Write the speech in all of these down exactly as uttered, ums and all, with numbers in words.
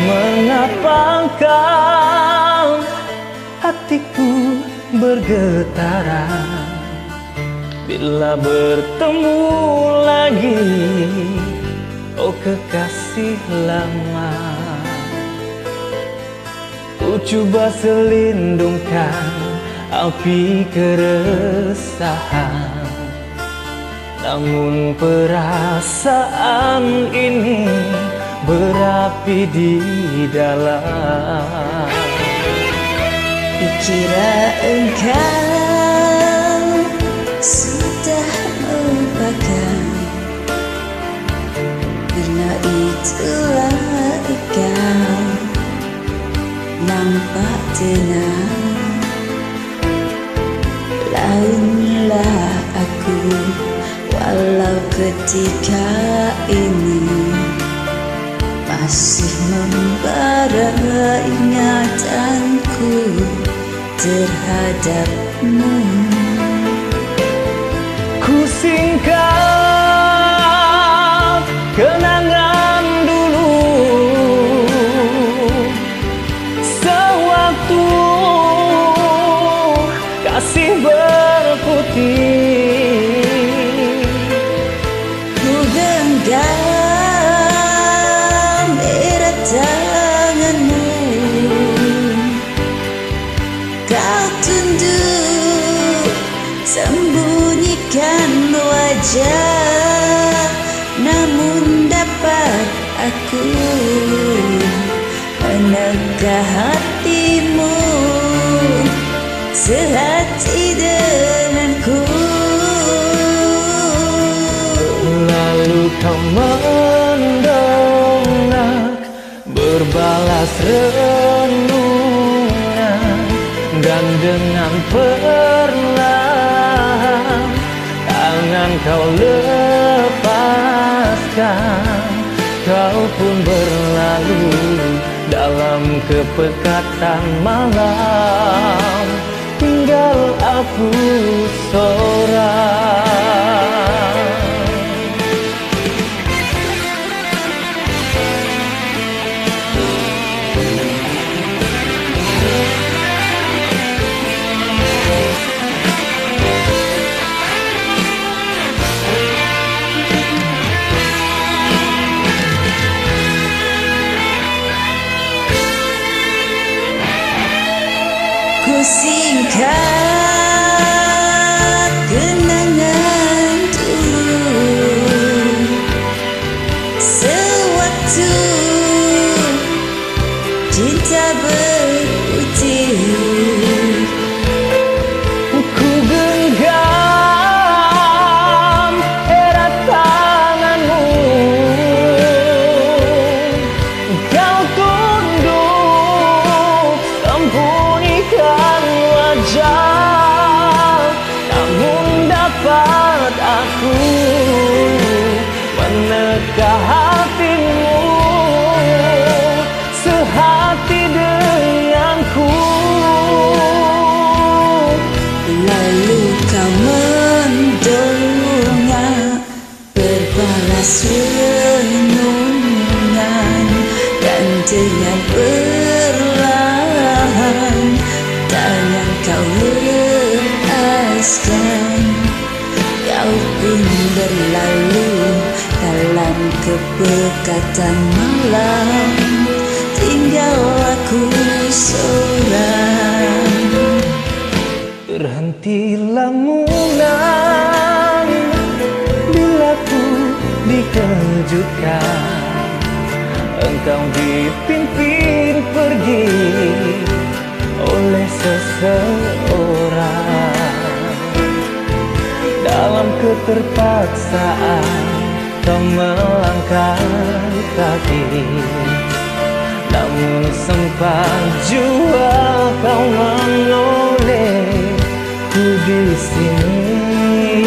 mengapakah hatiku bergetaran bila bertemu lagi, oh kekasih lama. Ku coba selindungkan api keresahan, namun perasaan ini berapi di dalam. Kukira engkau sudah melupakan, bila itulah engkau nampak tenang. Lainlah aku, walau ketika ini masih membara ingatanku terhadapmu. Ku singkap kenangan dulu, sewaktu kasih berputih. Ku genggam erat tanganmu, kau tunduk sembunyikan wajah, namun dapat aku menegah hatimu sehati denganku. Lalu kau mendongak berbalas renungan, dan dengan perlahan tangan kau lepaskan. Kau pun berlalu dalam kepekatan malam, tinggal aku seorang. Ku singkap kenangan dulu, sewaktu cinta berputih. Ku genggam erat tanganmu, kau tunduk sembunyikan wajah, namun dapat aku menegah hatimu sehati denganku. Lalu kau mendongak berbalas renungan, dan dengan perlahan tangan kau lepaskan. Kau pun berlalu dalam kepekatan malam, tinggal aku seorang. Terhenti lamunan bila ku dikejutkan, engkau dipimpin pergi oleh seseorang. Dalam keterpaksaan kau melangkah kaki, namun sempat jua kau menoleh ku di sini.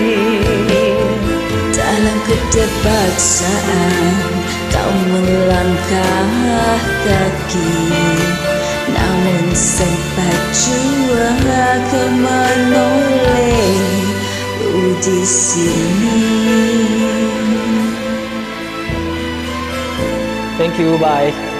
Dalam keterpaksaan kau melangkah kaki, namun sempat jua kau menoleh ku di sini. Thank you, bye.